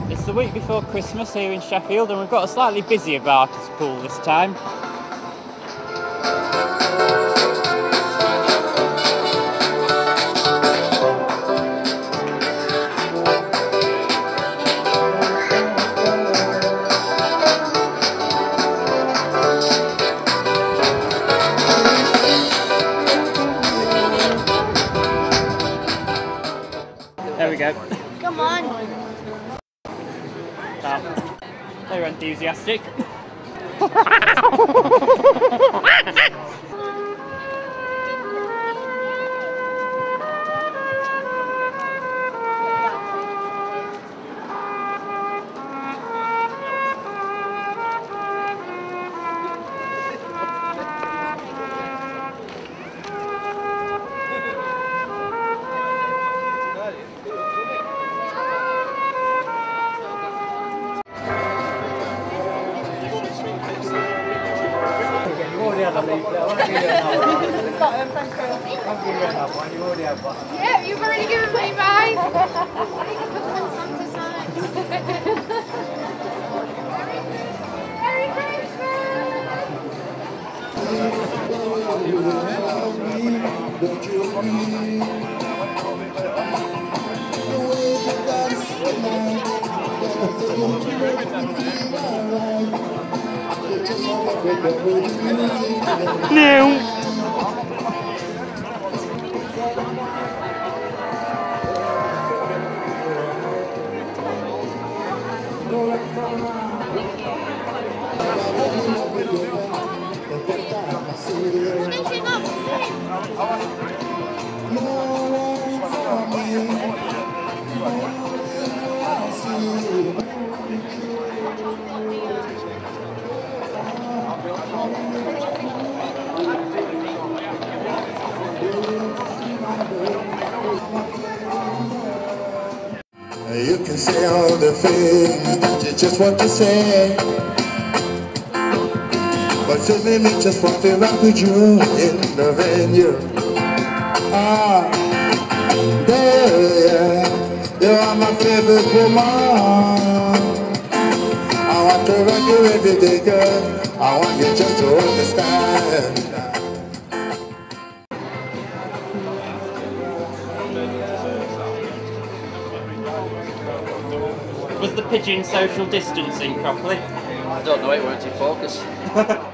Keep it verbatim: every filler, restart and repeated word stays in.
It's the week before Christmas here in Sheffield and we've got a slightly busier Barker's pool this time. There we go. Come on. Oh, they were enthusiastic. Yeah, you've already given me mine. Merry No. You can say all the things that you just want to say, but suddenly me just want to rock with you in the venue. Ah, there, you are my favorite woman. I want to rock you every day, girl. I want you just to understand. Was the pigeon social distancing properly? I don't know, it weren't in focus.